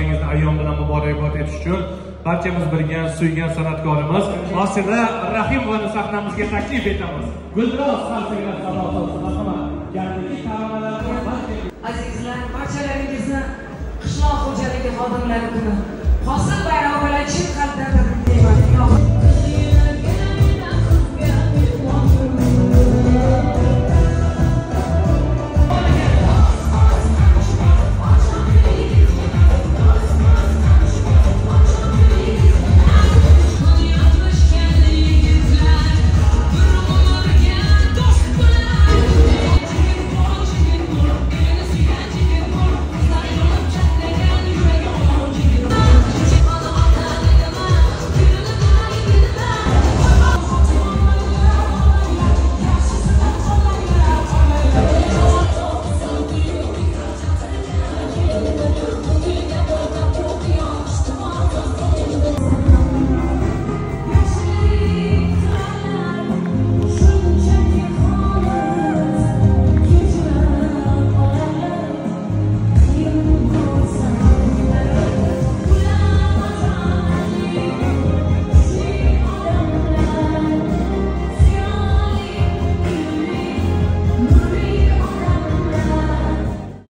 barobaringizni ayyom bilan muborakbod etish uchun barchamiz bilgan, suygan san'atkorimiz Osira Rahimovani sahnamizga taklif etamiz. Guldiroz xalqiga salom olsun. Marhamat. Yaqinki taronalar Azizlar, barchalaringizni qishloq xo'jaligi xodimlari kuni hosil bayrog'i bilan chin qalbdan tabriklayman.